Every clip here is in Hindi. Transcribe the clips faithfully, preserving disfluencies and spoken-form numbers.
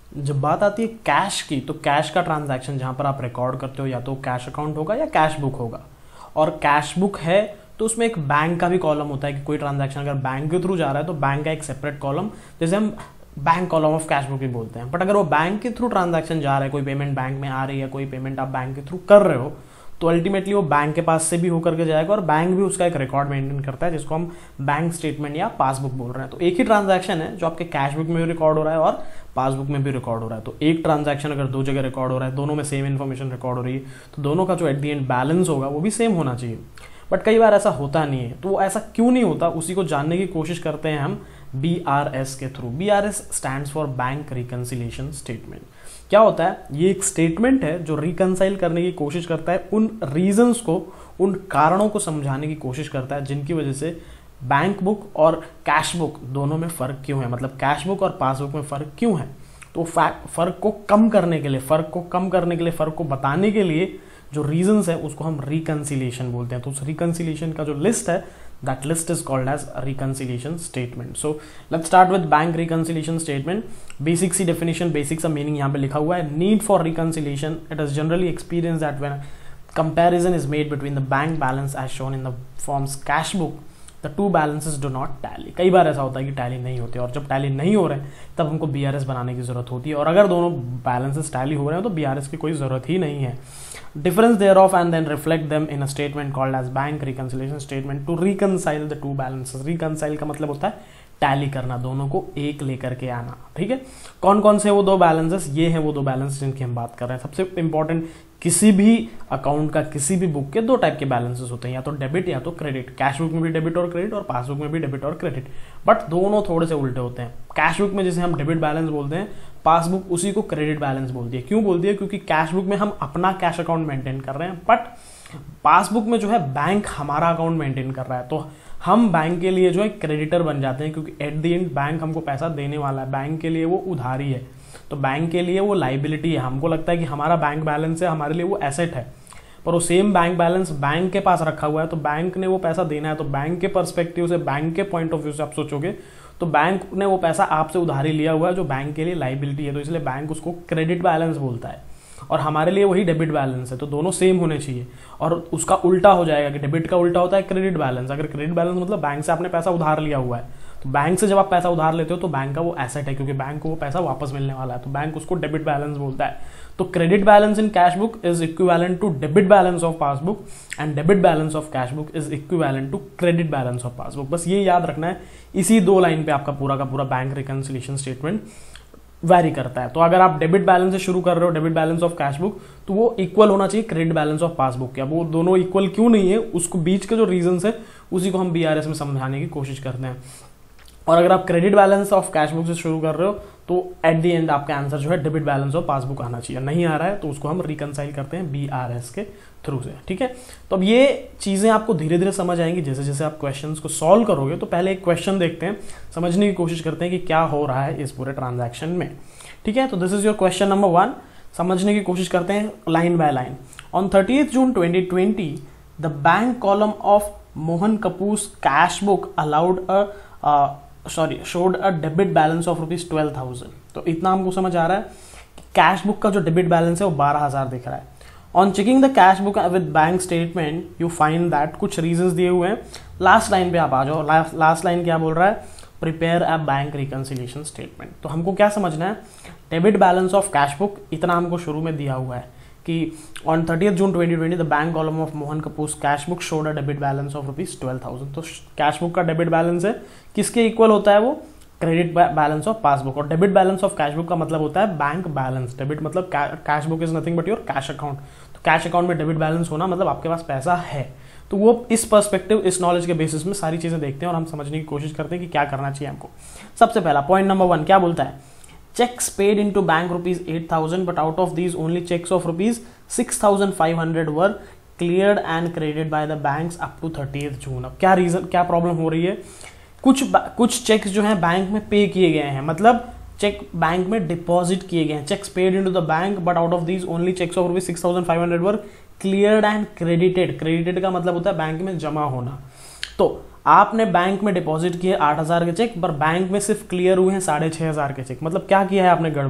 जब बात आती है कैश की, तो कैश का ट्रांजैक्शन जहां पर आप रिकॉर्ड करते हो या तो कैश अकाउंट होगा या कैश बुक होगा, और कैश बुक है तो उसमें एक बैंक का भी कॉलम होता है कि कोई ट्रांजैक्शन अगर बैंक के थ्रू जा रहा है तो बैंक का एक सेपरेट कॉलम, जैसे हम bank column of cash book भी बोलते हैं। बट अगर वो बैंक के थ्रू ट्रांजैक्शन जा रहा है, कोई पेमेंट बैंक में आ रही है, कोई पेमेंट आप बैंक के थ्रू कर रहे हो, तो अल्टीमेटली वो बैंक के पास से भी होकर के जाएगा और बैंक भी उसका एक रिकॉर्ड मेंटेन करता है जिसको हम बैंक स्टेटमेंट या पासबुक बोल रहे हैं। तो एक ही ट्रांजैक्शन है जो आपके कैश बुक में भी रिकॉर्ड हो रहा है और पासबुक में भी रिकॉर्ड हो रहा है। तो एक ट्रांजैक्शन अगर दो जगह रिकॉर्ड हो रहा है, दोनों में सेम इन्फॉर्मेशन रिकॉर्ड हो रही है, तो दोनों का जो एट दी एंड बैलेंस होगा वो भी सेम होना चाहिए। बट कई बार ऐसा होता नहीं है, तो ऐसा क्यों नहीं होता, उसी को जानने की कोशिश करते हैं हम बी आर एस के through. B R S stands for bank reconciliation statement. क्या होता है, ये एक स्टेटमेंट है जो रिकंसाइल करने की कोशिश करता है, उन रीजंस को, उन कारणों को समझाने की कोशिश करता है जिनकी वजह से बैंक बुक और कैश बुक दोनों में फर्क क्यों है, मतलब कैश बुक और पासबुक में फर्क क्यों है। तो फर्क को कम करने के लिए, फर्क को कम करने के लिए, फर्क को बताने के लिए जो रीजंस है उसको हम रिकंसिलिएशन बोलते हैं। तो उस रिकंसिलिएशन का जो लिस्ट है, that list is called as a reconciliation statement. So let's start with bank reconciliation statement. Basic C definition, basic सा meaning यहाँ पे लिखा हुआ है। Need for reconciliation, it is generally experienced that when comparison is made between the bank balance as shown in the form's cash book, the two balances do not tally. कई बार ऐसा होता है कि टैली नहीं होते, और जब टैली नहीं हो रहे हैं तब हमको बी आर एस बनाने की जरूरत होती है, और अगर दोनों बैलेंसेस टैली हो रहे हैं तो बी आर एस की कोई जरूरत ही नहीं है। Difference thereof and then reflect them in a statement called as bank reconciliation statement to reconcile the two balances. Reconcile का मतलब होता है टैली करना, दोनों को एक लेकर के आना। ठीक है, कौन कौन से वो दो बैलेंसेस, ये हैं वो दो बैलेंस जिनकी हम बात कर रहे हैं। सबसे इंपॉर्टेंट, किसी भी अकाउंट का, किसी भी बुक के दो टाइप के बैलेंसेस होते हैं, या तो डेबिट या तो क्रेडिट। कैश बुक में भी डेबिट और क्रेडिट और पासबुक में भी डेबिट और क्रेडिट, बट दोनों थोड़े से उल्टे होते हैं। कैश बुक में जिसे हम डेबिट बैलेंस बोलते हैं, पासबुक उसी को क्रेडिट बैलेंस बोलती है। क्यों बोलती है, क्योंकि कैश बुक में हम अपना कैश अकाउंट मेंटेन कर रहे हैं, बट पासबुक में जो है बैंक हमारा अकाउंट मेंटेन कर रहा है, तो हम बैंक के लिए जो है क्रेडिटर बन जाते हैं, क्योंकि एट द एंड बैंक हमको पैसा देने वाला है, बैंक के लिए वो उधारी है, तो बैंक के लिए वो लाइबिलिटी है। हमको लगता है कि हमारा बैंक बैलेंस है, हमारे लिए वो एसेट है, पर वो सेम बैंक बैलेंस बैंक के पास रखा हुआ है, तो बैंक ने वो पैसा देना है। तो बैंक के पर्सपेक्टिव से, बैंक के पॉइंट ऑफ व्यू से आप सोचोगे तो बैंक ने वो पैसा आपसे उधारी लिया हुआ है जो बैंक के लिए लाइबिलिटी है, तो इसलिए बैंक उसको क्रेडिट बैलेंस बोलता है, और हमारे लिए वही डेबिट बैलेंस है। तो दोनों सेम होने चाहिए, और उसका उल्टा हो जाएगा कि डेबिट का उल्टा होता है क्रेडिट बैलेंस। अगर क्रेडिट बैलेंस मतलब बैंक से आपने पैसा उधार लिया हुआ है, तो बैंक से जब आप पैसा उधार लेते हो तो बैंक का वो एसेट है, क्योंकि बैंक को वो पैसा वापस मिलने वाला है, तो बैंक उसको डेबिट बैलेंस बोलता है। तो credit balance in cash book is equivalent to debit balance of passbook, and debit balance of cash book is equivalent to credit balance of passbook. बस ये याद रखना है, इसी दो लाइन पे आपका पूरा का पूरा बैंक रिकंसिलिएशन स्टेटमेंट वैरी करता है। तो अगर आप डेबिट बैलेंस से शुरू कर रहे हो, debit balance of cash book, तो वो इक्वल होना चाहिए क्रेडिट बैलेंस ऑफ पासबुक के। अब वो दोनों इक्वल क्यों नहीं है, उसको बीच के जो रीजन है उसी को हम बी आर एस में समझाने की कोशिश करते हैं। और अगर आप credit balance of cash book से शुरू कर रहे हो तो एट द एंड आपका आंसर जो है डेबिट बैलेंस ऑफ पासबुक आना चाहिए। नहीं आ रहा है तो उसको हम रिकंसाइल करते हैं बी आर एस के थ्रू से। ठीक है, तो अब ये चीजें आपको धीरे धीरे समझ आएंगी जैसे जैसे आप क्वेश्चंस को सॉल्व करोगे। तो पहले एक क्वेश्चन देखते हैं, समझने की कोशिश करते हैं कि क्या हो रहा है इस पूरे ट्रांजैक्शन में। ठीक है, तो this is your question number one. समझने की कोशिश करते हैं line by line. On thirtieth June twenty twenty the bank column of Mohan Kapoor's cash book allowed a sorry showed a debit balance of rupees twelve thousand. तो इतना हमको समझ आ रहा है कि कैश बुक का जो डेबिट बैलेंस है वो बारह हजार दिख रहा है। On checking the cash book with bank statement you find that, कुछ रीजंस दिए हुए हैं। लास्ट लाइन पे आप आ जाओ। लास्ट लाइन क्या बोल रहा है, prepare a bank reconciliation statement. तो हमको क्या समझना है, debit balance of cash book, इतना हमको शुरू में दिया हुआ है कि on thirtieth June twenty twenty the bank column of Mohan Kapoor's cash book showed a debit balance of rupees twelve thousand. तो कैश बुक का डेबिट बैलेंस है, किसके इक्वल होता है वो, क्रेडिट बैलेंस ऑफ पासबुक। और debit balance of cash book का मतलब होता है बैंक बैलेंस। डेबिट मतलब cash book is nothing but your cash account. तो कैश अकाउंट में डेबिट बैलेंस होना मतलब आपके पास पैसा है। तो वो इस पर्सपेक्टिव, इस नॉलेज के बेसिस में सारी चीजें देखते हैं और हम समझने की कोशिश करते हैं कि क्या करना चाहिए हमको। सबसे पहला पॉइंट नंबर वन क्या बोलता है, cheques paid into bank rupees eight thousand but out of these only cheques of rupees six thousand five hundred were cleared and credited by the banks up to thirtieth June. अब क्या रीजन, क्या प्रॉब्लम हो रही है, कुछ कुछ चेक्स जो हैं बैंक में पे किए गए हैं, मतलब चेक बैंक में डिपॉजिट किए गए हैं। Cheques paid into the bank but out of these only cheques of rupees six thousand five hundred were cleared and credited. Credited का मतलब होता है बैंक में जमा होना। तो आपने बैंक में डिपॉजिट किए आठ हजार के चेक, पर बैंक में सिर्फ क्लियर हुए हैं साढ़े छह हजार के चेक। मतलब क्या किया है आपने, गड़बड़।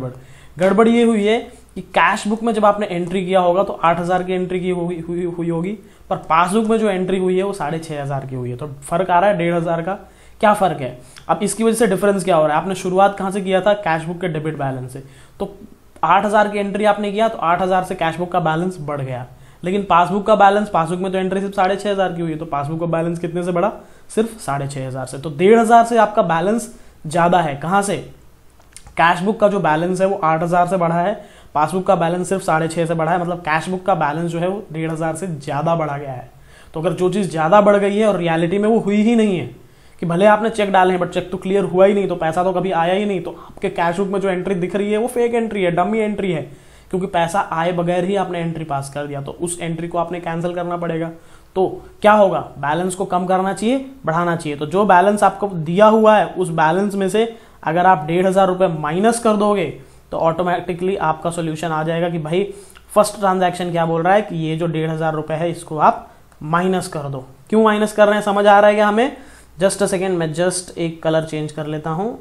गड़बड़ी ये हुई है कि कैश बुक में जब आपने एंट्री किया होगा तो आठ हजार की एंट्री की हुई हुई हुई होगी, पर पासबुक में जो एंट्री हुई है वो साढ़े छह हजार की हुई है। तो फर्क आ रहा है डेढ़ हजार का। क्या फर्क है? अब इसकी वजह से डिफरेंस क्या हो रहा है? आपने शुरुआत कहां से किया था? कैश बुक के डेबिट बैलेंस से। तो आठ हजार की एंट्री आपने किया तो आठ हजार से कैश बुक का बैलेंस बढ़ गया, लेकिन पासबुक का बैलेंस, पासबुक में तो एंट्री सिर्फ साढ़े छह हजार की हुई है, तो पासबुक का बैलेंस कितने से बढ़ा? सिर्फ साढ़े छह हजार से। तो डेढ़ हजार से आपका बैलेंस ज्यादा है। कहां से? कैश बुक का जो बैलेंस है वो आठ हजार से बढ़ा है, पासबुक का बैलेंस सिर्फ साढ़े छह से बढ़ा है, मतलब कैश बुक का बैलेंस जो है वो डेढ़ हजार से ज्यादा बढ़ा गया है। तो अगर जो चीज ज्यादा बढ़ गई है और रियलिटी में वो हुई ही नहीं है, कि भले आपने चेक डाले हैं बट चेक तो क्लियर हुआ ही नहीं, तो पैसा तो कभी आया ही नहीं, तो आपके कैश बुक में जो एंट्री दिख रही है वो फेक एंट्री है, डमी एंट्री है, क्योंकि पैसा आए बगैर ही आपने एंट्री पास कर दिया। तो उस एंट्री को आपने कैंसिल करना पड़ेगा। तो क्या होगा? बैलेंस को कम करना चाहिए, बढ़ाना चाहिए। तो जो बैलेंस आपको दिया हुआ है उस बैलेंस में से अगर आप डेढ़ हजार रुपए माइनस कर दोगे तो ऑटोमेटिकली आपका सोल्यूशन आ जाएगा कि भाई फर्स्ट ट्रांजैक्शन क्या बोल रहा है कि ये जो डेढ़ हजार रुपए है इसको आप माइनस कर दो। क्यों माइनस कर रहे हैं समझ आ रहा है क्या हमें? जस्ट अ सेकेंड, मैं जस्ट एक कलर चेंज कर लेता हूं।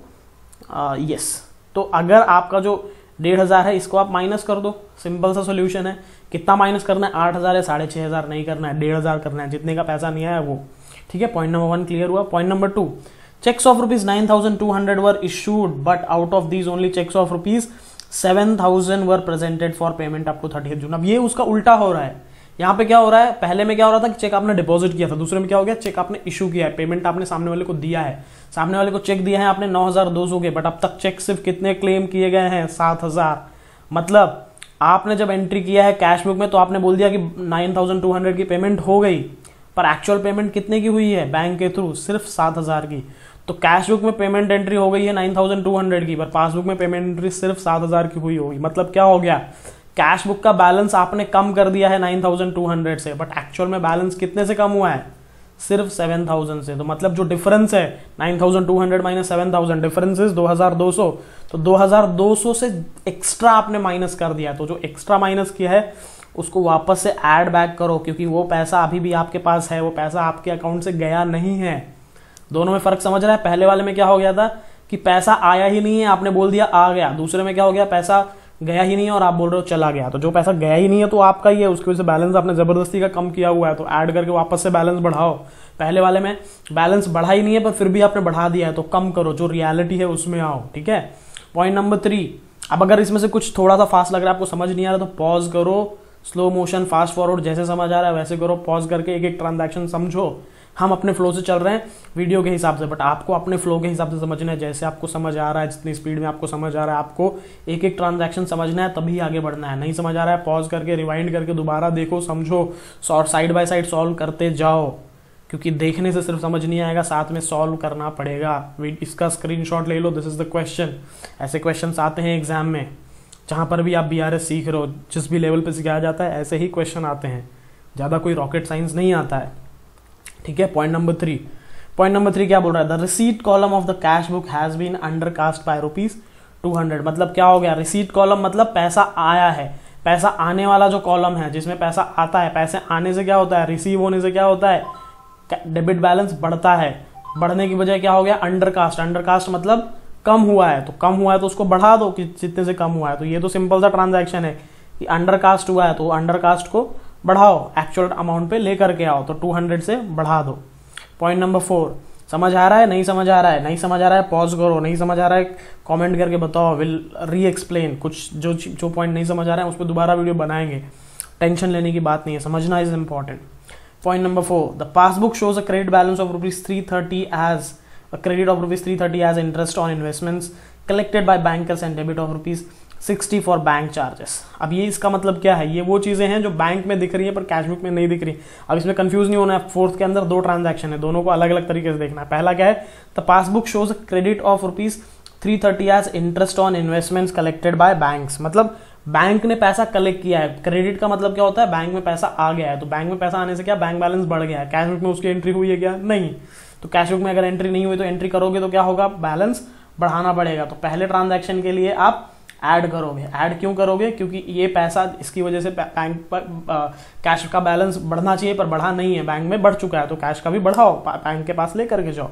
यस, तो अगर आपका जो डेढ़ हजार है इसको आप माइनस कर दो, सिंपल सा सोल्यूशन है। कितना माइनस करना है? आठ हजार या साढ़े छह हजार नहीं करना है, डेढ़ हजार करना है, जितने का पैसा नहीं आया वो। ठीक है, पॉइंट नंबर वन क्लियर हुआ। Point number two, cheques of rupees nine thousand two hundred were issued but out of these only cheques of rupees seven thousand were presented for payment up to thirty June. अब ये उसका उल्टा हो रहा है। यहाँ पे क्या हो रहा है? पहले में क्या हो रहा था कि चेक आपने डिपॉजिट किया था, दूसरे में क्या हो गया? चेक आपने इशू किया है, पेमेंट आपने सामने वाले को दिया है, सामने वाले को चेक दिया है आपने नौ हजार दो सौ के, बट अब तक चेक सिर्फ कितने क्लेम किए गए हैं? सात हजार। मतलब आपने जब एंट्री किया है कैश बुक में तो आपने बोल दिया कि नाइन थाउजेंड टू हंड्रेड की पेमेंट हो गई, पर एक्चुअल पेमेंट कितने की हुई है बैंक के थ्रू? सिर्फ सात हजार की। तो कैश बुक में पेमेंट एंट्री हो गई है नाइन थाउजेंड टू हंड्रेड की, पर पासबुक में पेमेंट एंट्री सिर्फ सात हजार की हुई होगी। मतलब क्या हो गया? कैश बुक का बैलेंस आपने कम कर दिया है नाइन थाउजेंड टू हंड्रेड से, बट एक्चुअल में बैलेंस कितने से कम हुआ है? सिर्फ सेवन थाउजेंड से। तो मतलब जो डिफरेंस है nine thousand two hundred minus seven thousand, difference is दो हजार दो सौ। तो दो हजार दो सौ से एक्स्ट्रा आपने माइनस कर दिया। तो जो एक्स्ट्रा माइनस किया है उसको वापस से ऐड बैक करो, क्योंकि वो पैसा अभी भी आपके पास है, वो पैसा आपके अकाउंट से गया नहीं है। दोनों में फर्क समझ रहा है? पहले वाले में क्या हो गया था कि पैसा आया ही नहीं है, आपने बोल दिया आ गया। दूसरे में क्या हो गया? पैसा गया ही नहीं है और आप बोल रहे हो चला गया। तो जो पैसा गया ही नहीं है तो आपका ही है, उसकी वजह से बैलेंस आपने जबरदस्ती का कम किया हुआ है, तो ऐड करके वापस से बैलेंस बढ़ाओ। पहले वाले में बैलेंस बढ़ा ही नहीं है पर फिर भी आपने बढ़ा दिया है, तो कम करो, जो रियलिटी है उसमें आओ। ठीक है, पॉइंट नंबर थ्री। अब अगर इसमें से कुछ थोड़ा सा फास्ट लग रहा है, आपको समझ नहीं आ रहा, तो पॉज करो, स्लो मोशन, फास्ट फॉरवर्ड, जैसे समझ आ रहा है वैसे करो। पॉज करके एक एक ट्रांजैक्शन समझो। हम अपने फ्लो से चल रहे हैं वीडियो के हिसाब से, बट आपको अपने फ्लो के हिसाब से समझना है, जैसे आपको समझ आ रहा है, जितनी स्पीड में आपको समझ आ रहा है, आपको एक एक ट्रांजैक्शन समझना है, तभी आगे बढ़ना है। नहीं समझ आ रहा है, पॉज करके रिवाइंड करके दोबारा देखो, समझो, short side by side solve करते जाओ, क्योंकि देखने से सिर्फ समझ नहीं आएगा, साथ में सॉल्व करना पड़ेगा। इसका स्क्रीनशॉट ले लो, दिस इज द क्वेश्चन। ऐसे क्वेश्चन आते हैं एग्जाम में, जहां पर भी आप बी आर एस सीख रहे हो, जिस भी लेवल पे सिखाया जाता है ऐसे ही क्वेश्चन आते हैं, ज्यादा कोई रॉकेट साइंस नहीं आता है। ठीक है, point number three. Point number three क्या बोल रहा है? The receipt column of the cash book has been undercast by rupees two hundred. मतलब क्या हो गया? रिसीट कॉलम मतलब पैसा आया है, पैसा आने वाला जो कॉलम है जिसमें पैसा आता है, पैसे आने से क्या होता है? रिसीव होने से क्या होता है? डेबिट बैलेंस बढ़ता है। बढ़ने की वजह क्या हो गया? अंडरकास्ट। अंडरकास्ट मतलब कम हुआ है, तो कम हुआ है तो उसको बढ़ा दो कि जितने से कम हुआ है। तो ये तो सिंपल सा ट्रांजैक्शन है कि अंडरकास्ट हुआ है तो अंडरकास्ट को बढ़ाओ, एक्चुअल अमाउंट पे लेकर के आओ, तो टू हंड्रेड से बढ़ा दो। पॉइंट नंबर फोर, समझ आ रहा है? नहीं समझ आ रहा है? नहीं समझ आ रहा है पॉज करो, नहीं समझ आ रहा है कमेंट करके बताओ, विल री एक्सप्लेन। कुछ जो जो पॉइंट नहीं समझ आ रहा है उस पर दोबारा वीडियो बनाएंगे, टेंशन लेने की बात नहीं है, समझना is important. Point number four, the passbook shows a credit balance of rupees three thirty as a credit of rupees three thirty as interest on investments collected by bankers and debit of rupees sixty for bank charges। अब ये इसका मतलब क्या है? ये वो चीजें हैं जो बैंक में दिख रही है पर कैश बुक में नहीं दिख रही। अब इसमें कंफ्यूज नहीं होना है, फोर्थ के अंदर दो ट्रांजैक्शन है, दोनों को अलग अलग तरीके से देखना है। पहला क्या है? The passbook shows credit of rupees three thirty as interest on investments collected by banks. मतलब बैंक ने पैसा कलेक्ट किया है। क्रेडिट का मतलब क्या होता है? बैंक में पैसा आ गया है, तो बैंक में पैसा आने से क्या बैंक बैलेंस बढ़ गया है। कैश बुक में उसकी एंट्री हुई है क्या? नहीं। तो कैश बुक में अगर एंट्री नहीं हुई तो एंट्री करोगे तो क्या होगा? बैलेंस बढ़ाना पड़ेगा। तो पहले ट्रांजैक्शन के लिए आप ऐड करोगे। ऐड क्यों करोगे? क्योंकि ये पैसा इसकी वजह से बैंक पर कैश का बैलेंस बढ़ना चाहिए पर बढ़ा नहीं है, बैंक में बढ़ चुका है, तो कैश का भी बढ़ाओ, बैंक के पास लेकर के जाओ।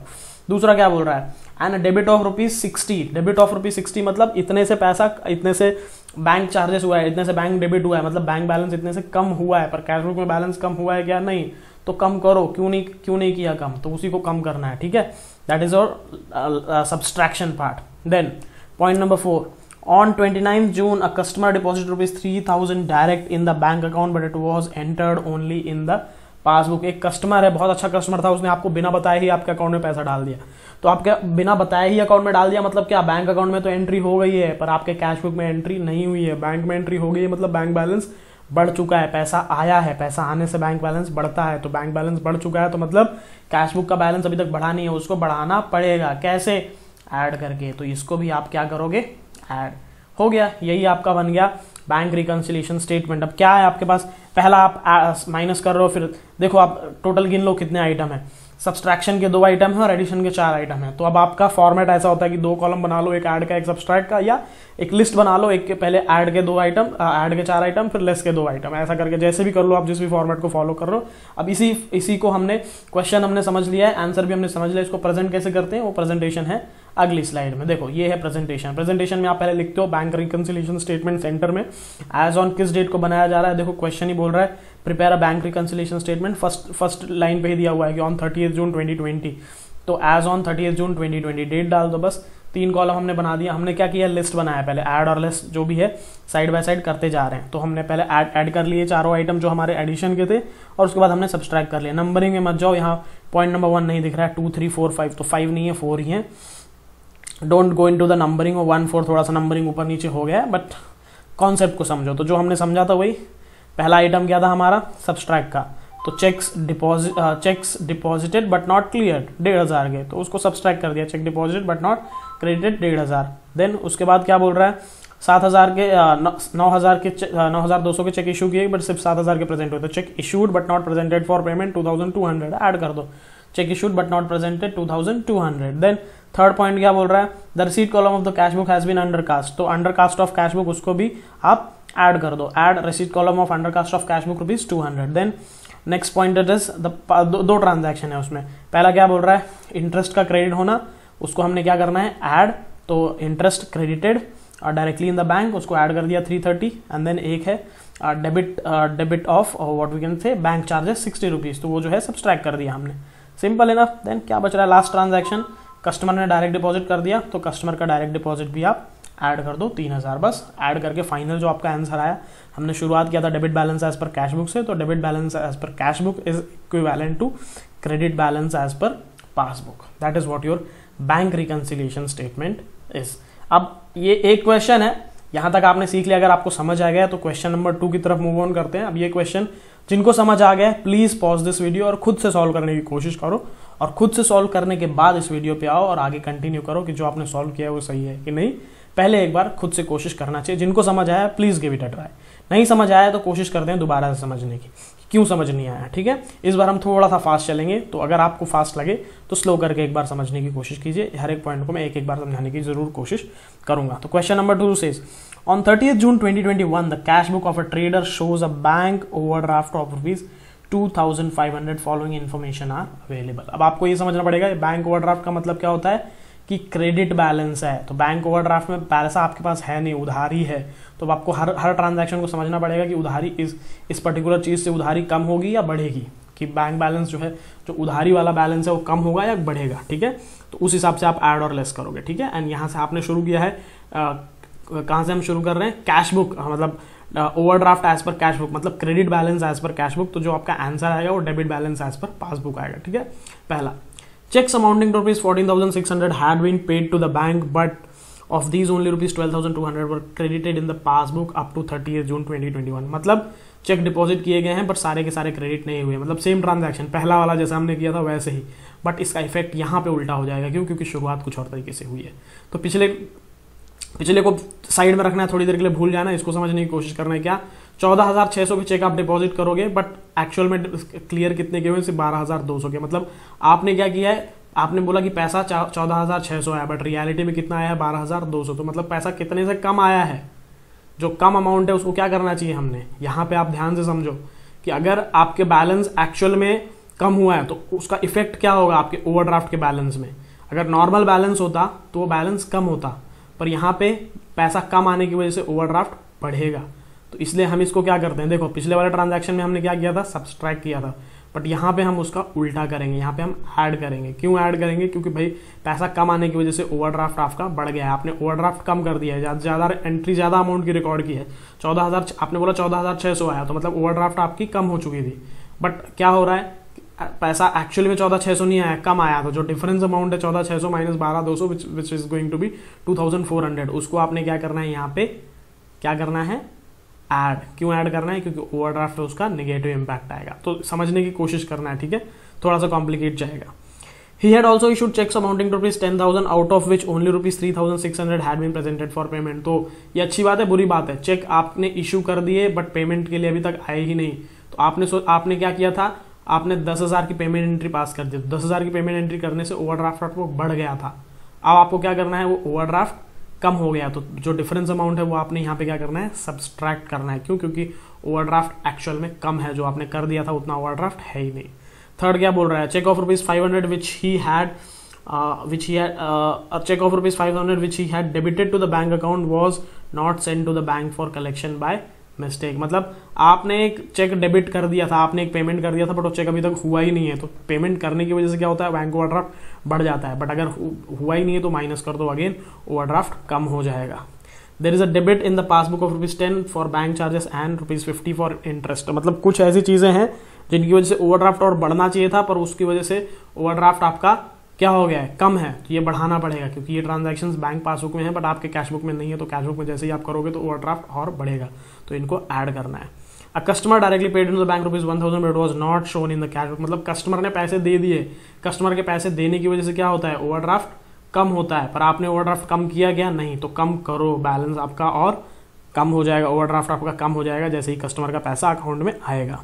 दूसरा क्या बोल रहा है, and debit of rupees sixty, debit of rupees sixty मतलब इतने से पैसा, इतने से बैंक चार्जेस हुआ है, इतने से बैंक डेबिट हुआ है, मतलब बैंक बैलेंस इतने से कम हुआ है, पर कैश बुक में बैलेंस कम हुआ है क्या, नहीं, तो कम करो, क्यों नहीं क्यों नहीं किया कम, तो उसी को कम करना है, ठीक है, दैट इज और subtraction part. Then point number four, on twenty-ninth June a customer deposited rupees three thousand direct in the bank account but it was entered only in the passbook. एक कस्टमर है, बहुत अच्छा कस्टमर था, उसने आपको बिना बताए ही आपके अकाउंट में पैसा डाल दिया, तो आपके बिना बताए ही अकाउंट में डाल दिया, मतलब क्या, बैंक अकाउंट में तो एंट्री हो गई है पर आपके कैश बुक में एंट्री नहीं हुई है, बैंक में एंट्री हो गई है, मतलब बैंक बैलेंस बढ़ चुका है, पैसा आया है, पैसा आने से बैंक बैलेंस बढ़ता है, तो बैंक बैलेंस बढ़ चुका है, तो मतलब कैश बुक का बैलेंस अभी तक बढ़ा नहीं है, उसको बढ़ाना पड़ेगा, कैसे, ऐड करके, तो इसको भी आप क्या करोगे, ऐड, हो गया, यही आपका बन गया बैंक रिकंसिलिएशन स्टेटमेंट। अब क्या है आपके पास, पहला आप माइनस कर रहे हो, फिर देखो आप टोटल गिन लो कितने आइटम है, सब्सट्रैक्शन के दो आइटम है और एडिशन के चार आइटम है, तो अब आपका फॉर्मेट ऐसा होता है कि दो कॉलम बना लो, एक ऐड का एक सब्सट्रैक्ट का, या एक लिस्ट बना लो, एक के पहले ऐड के दो आइटम, ऐड के चार आइटम, फिर लेस के दो आइटम, ऐसा करके जैसे भी कर लो आप, जिस भी फॉर्मेट को फॉलो कर रहे हो। अब इसी इसी को हमने, क्वेश्चन हमने समझ लिया है, आंसर भी हमने समझ लिया, इसको प्रेजेंट कैसे करते हैं वो प्रेजेंटेशन है अगली स्लाइड में। देखो ये है प्रेजेंटेशन, प्रेजेंटेशन में आप पहले लिखते हो बैंक रिकंसिलिएशन स्टेटमेंट सेंटर में एज ऑन किस डेट को बनाया जा रहा है, देखो क्वेश्चन ही बोल रहा है prepare a bank reconciliation statement, first first line पे ही दिया हुआ है कि on thirtieth June twenty twenty, तो as on thirtieth June twenty twenty date डाल दो बस, तीन कॉलम हमने बना दिया। हमने क्या किया, लिस्ट बनाया, पहले ऐड और लेस जो भी है साइड बाय साइड करते जा रहे हैं, तो हमने पहले ऐड ऐड कर लिए चारों आइटम जो हमारे एडिशन के थे, और उसके बाद हमने सब्सट्रैक्ट कर लिया। नंबरिंग में मत जाओ, यहाँ पॉइंट नंबर वन नहीं दिख रहा है, टू थ्री फोर फाइव, तो फाइव नहीं है फोर ही है, don't go into the numbering, one four थोड़ा सा नंबरिंग ऊपर नीचे हो गया है, बट कॉन्सेप्ट को समझो। तो जो हमने समझा था वही, पहला आइटम क्या था हमारा, सब्सट्रैक्ट का, तो cheques deposit cheques deposited but not clear डेढ़ हजार के, तो उसको सब्सट्रैक्ट कर दिया, cheque deposited but not credited डेढ़ हजार। देन उसके बाद क्या बोल रहा है, सात हजार के नौ हजार के नौ हजार दो सौ के चेक इशू किए बट सिर्फ सात हजार के प्रेजेंट हुए, तो cheque issued but not presented for payment two thousand two hundred, add कर दो, cheque issued but not presented two thousand two hundred. Then third point क्या बोल रहा है, the receipt column of the cash book has been undercast, तो अंडरकास्ट ऑफ कैश बुक उसको भी आप ऐड कर दो, add receipt column of undercast of cash book rupees two hundred. Then next point it is the दो, दो ट्रांजैक्शन है उसमें, पहला क्या बोल रहा है, इंटरेस्ट का क्रेडिट होना, उसको हमने क्या करना है, ऐड, तो इंटरेस्ट क्रेडिटेड और डायरेक्टली इन द बैंक, उसको ऐड कर दिया थ्री थर्टी, एंड देन एक है debit debit of what we can say bank charges sixty rupees, तो वो जो है सब्सट्रैक्ट कर दिया हमने, सिंपल इनफ। देन क्या बच रहा है, लास्ट ट्रांजैक्शन, कस्टमर ने डायरेक्ट डिपॉजिट कर दिया, तो कस्टमर का डायरेक्ट डिपॉजिट भी आप ऐड कर दो तीन हजार, बस ऐड करके फाइनल जो आपका आंसर आया, हमने शुरुआत किया था debit balance as per cash book से, तो debit balance as per cash book is equivalent to credit balance as per passbook, that is what your bank reconciliation statement is. अब ये एक क्वेश्चन है, यहां तक आपने सीख लिया, अगर आपको समझ आ गया तो क्वेश्चन नंबर टू की तरफ मूव ऑन करते हैं। अब ये क्वेश्चन जिनको समझ आ गया प्लीज पॉज दिस वीडियो और खुद से सॉल्व करने की कोशिश करो, और खुद से सॉल्व करने के बाद इस वीडियो पे आओ और आगे कंटिन्यू करो कि जो आपने सॉल्व किया है वो सही है कि नहीं, पहले एक बार खुद से कोशिश करना चाहिए। जिनको समझ आया please give it a try, नहीं समझ आया तो कोशिश करते हैं दोबारा से समझने की, क्यों समझ नहीं आया, ठीक है। इस बार हम थोड़ा सा फास्ट चलेंगे, तो अगर आपको फास्ट लगे तो स्लो करके एक बार समझने की कोशिश कीजिए, हर एक पॉइंट को मैं एक एक बार समझाने की जरूर कोशिश करूंगा। तो question number two says, on thirtieth June twenty twenty one the cash book of a trader shows a bank overdraft of rupees two thousand five hundred, following information are available. अब आपको ये समझना पड़ेगा बैंक ओवरड्राफ्ट का मतलब क्या होता है कि क्रेडिट बैलेंस है, तो बैंक ओवरड्राफ्ट में पैसा आपके पास है नहीं, उधारी है, तो आपको हर हर ट्रांजैक्शन को समझना पड़ेगा कि उधारी इस इस पर्टिकुलर चीज से उधारी कम होगी या बढ़ेगी, कि बैंक बैलेंस जो है, जो उधारी वाला बैलेंस है वो कम होगा या बढ़ेगा, ठीक है। तो उस हिसाब से आप ऐड और लेस करोगे, ठीक है। एंड यहाँ से आपने शुरू किया है, कहाँ से हम शुरू कर रहे हैं, कैश बुक, मतलब overdraft as per cash book, मतलब credit balance as per cash book, तो जो आपका आंसर आएगा वो debit balance as per passbook आएगा, ठीक है। पहला, checks amounting to rupees fourteen thousand six hundred had been paid to the bank, but of these only rupees twelve thousand two hundred were credited in the passbook up to thirtieth June twenty twenty-one। मतलब चेक डिपॉजिट किए गए हैं बट सारे के सारे क्रेडिट नहीं हुए, मतलब सेम ट्रांजैक्शन, पहला वाला जैसा हमने किया था वैसे ही, बट इसका इफेक्ट यहाँ पे उल्टा हो जाएगा, क्यों, क्योंकि शुरुआत कुछ और तरीके से हुई है। तो पिछले पिछले को साइड में रखना है, थोड़ी देर के लिए भूल जाना, इसको समझने की कोशिश करना है। क्या, चौदह हजार छह सौ के चेक आप डिपॉजिट करोगे, बट एक्चुअल में क्लियर कितने के हुए, सिर्फ बारह हजार दो सौ के, मतलब आपने क्या किया है, आपने बोला कि पैसा चौदह हजार छह सौ आया, बट रियलिटी में कितना आया है, बारह हजार दो सौ, तो मतलब पैसा कितने से कम आया है, जो कम अमाउंट है उसको क्या करना चाहिए हमने, यहाँ पे आप ध्यान से समझो कि अगर आपके बैलेंस एक्चुअल में कम हुआ है तो उसका इफेक्ट क्या होगा आपके ओवरड्राफ्ट के बैलेंस में। अगर नॉर्मल बैलेंस होता तो वो बैलेंस कम होता, पर यहाँ पे पैसा कम आने की वजह से ओवरड्राफ्ट बढ़ेगा। तो इसलिए हम इसको क्या करते हैं, देखो पिछले वाले ट्रांजैक्शन में हमने क्या किया था, सब्सट्रैक्ट किया था, बट यहाँ पे हम उसका उल्टा करेंगे, यहाँ पे हम ऐड करेंगे। क्यों ऐड करेंगे, क्योंकि भाई पैसा कम आने की वजह से ओवरड्राफ्ट आपका बढ़ गया है, आपने ओवरड्राफ्ट कम कर दिया है, ज़्यादा ज़्यादा एंट्री ज़्यादा अमाउंट की रिकॉर्ड की है, चौदह हज़ार आपने बोला चौदह हज़ार छः सौ आया, तो मतलब ओवरड्राफ्ट आपकी कम हो चुकी थी। बट क्या हो रहा है, पैसा एक्चुअली में चौदह छः सौ नहीं आया, कम आया, तो जो डिफरेंस अमाउंट है चौदह छः सौ माइनस बारह दो सौ which is going to be two thousand four hundred, उसको आपने क्या करना है, यहाँ पे क्या करना है, ऐड। क्यों ऐड करना है, क्योंकि ओवरड्राफ्ट है उसका नेगेटिव इंपैक्ट आएगा। तो समझने की कोशिश करना है, ठीक है, थोड़ा सा कॉम्प्लिकेट जाएगा। He had also issued checks amounting to rupees ten thousand, out of which only rupees three thousand six hundred had been presented for payment। तो ये अच्छी बात है, बुरी बात है, चेक आपने इशू कर दिए बट पेमेंट के लिए अभी तक आए ही नहीं। तो आपने आपने क्या किया था, आपने दस हजार की पेमेंट एंट्री पास कर दी, दस हजार की पेमेंट एंट्री करने से ओवरड्राफ्ट आपको बढ़ गया था। अब आपको क्या करना है, वो ओवरड्राफ्ट कम हो गया, तो जो डिफरेंस अमाउंट है वो आपने यहाँ पे क्या करना है, सब्सट्रैक्ट करना है। क्यों, क्योंकि ओवरड्राफ्ट एक्चुअल में कम है, जो आपने कर दिया था उतना ओवरड्राफ्ट है ही नहीं। थर्ड क्या बोल रहा है, cheque of rupees five hundred which he had which he had cheque of rupees five hundred which he had debited to the bank account was not sent to the bank for collection by mistake. मतलब आपने एक चेक डेबिट कर दिया था, आपने एक पेमेंट कर दिया था, बट वो चेक अभी तक हुआ ही नहीं है। तो पेमेंट करने की वजह से क्या होता है, बैंक ओवरड्राफ्ट बढ़ जाता है, बट अगर हुआ ही नहीं है तो माइनस कर दो, अगेन ओवरड्राफ्ट कम हो जाएगा। There is a debit in the passbook of rupees ten for bank charges and rupees fifty for interest. मतलब कुछ ऐसी चीजें हैं जिनकी वजह से ओवरड्राफ्ट और बढ़ना चाहिए था, पर उसकी वजह से ओवरड्राफ्ट आपका क्या हो गया है, कम है, तो ये बढ़ाना पड़ेगा, क्योंकि ये ट्रांजैक्शंस बैंक पासबुक में है बट आपके कैश बुक में नहीं है। तो कैश बुक में जैसे ही आप करोगे तो ओवरड्राफ्ट और बढ़ेगा, तो इनको ऐड करना है। A customer directly paid in the bank rupees one thousand, but was not shown in the cash book. मतलब कस्टमर ने पैसे दे दिए, कस्टमर के पैसे देने की वजह से क्या होता है, ओवरड्राफ्ट कम होता है, पर आपने ओवरड्राफ्ट कम किया क्या, नहीं, तो कम करो, बैलेंस आपका और कम हो जाएगा, ओवरड्राफ्ट आपका कम हो जाएगा जैसे ही कस्टमर का पैसा अकाउंट में आएगा।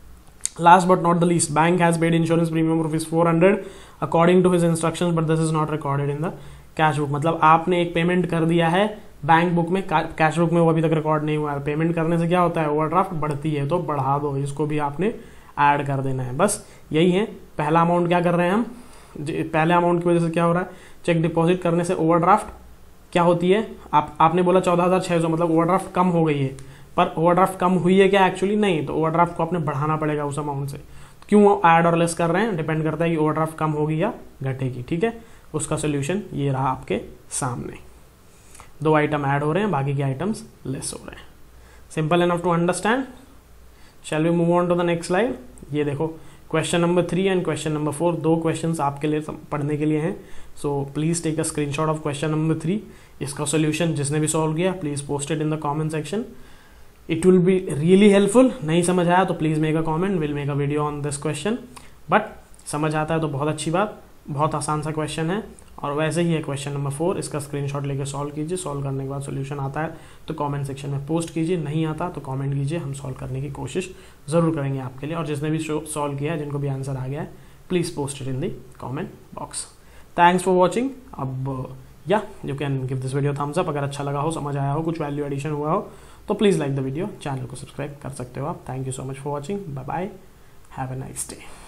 Last but not the least, bank has paid insurance premium rupees four hundred according to his instructions, but this is not recorded in the cash book। मतलब आपने एक पेमेंट कर दिया है बैंक बुक में, कैश बुक में वो अभी तक रिकॉर्ड नहीं हुआ है। पेमेंट करने से क्या होता है, ओवरड्राफ्ट बढ़ती है, तो बढ़ा दो, इसको भी आपने ऐड कर देना है। बस यही है। पहला अमाउंट क्या कर रहे हैं हम, पहले अमाउंट की वजह से क्या हो रहा है, चेक डिपॉजिट करने से ओवरड्राफ्ट क्या होती है, आप आपने बोला चौदह हजार छह सौ, मतलब ओवरड्राफ्ट कम हो गई है, पर ओवरड्राफ्ट कम हुई है क्या, एक्चुअली नहीं, तो ओवरड्राफ्ट को आपने बढ़ाना पड़ेगा उस अमाउंट से। क्यों ऐड और लेस कर रहे हैं, डिपेंड करता है कि ओवरड्राफ्ट कम होगी या घटेगी, ठीक है। उसका सोल्यूशन ये रहा आपके सामने, दो आइटम ऐड हो रहे हैं, बाकी के आइटम्स लेस हो रहे हैं। Simple enough to understand. Shall we move on to the next slide. ये देखो question number three and question number four, दो क्वेश्चंस आपके लिए पढ़ने के लिए हैं। So please take a screenshot of question number three. इसका सोल्यूशन जिसने भी सॉल्व किया please post it in the comment section, it will be really helpful. नहीं समझ आया तो please make a comment, will make a video on this question. But समझ आता है तो बहुत अच्छी बात, बहुत आसान सा क्वेश्चन है। और वैसे ही है क्वेश्चन नंबर फोर, इसका स्क्रीनशॉट लेके सॉल्व कीजिए। सॉल्व करने के बाद सोल्यूशन आता है तो कमेंट सेक्शन में पोस्ट कीजिए, नहीं आता तो कमेंट कीजिए, हम सॉल्व करने की कोशिश ज़रूर करेंगे आपके लिए। और जिसने भी सॉल्व किया है, जिनको भी आंसर आ गया है, please post it in the comment box. Thanks for watching. अब या you can give this video thumbs up अगर अच्छा लगा हो, समझ आया हो, कुछ वैल्यू एडिशन हुआ हो तो please like the video, channel को सब्सक्राइब कर सकते हो आप। Thank you so much for watching, bye bye, have a nice day.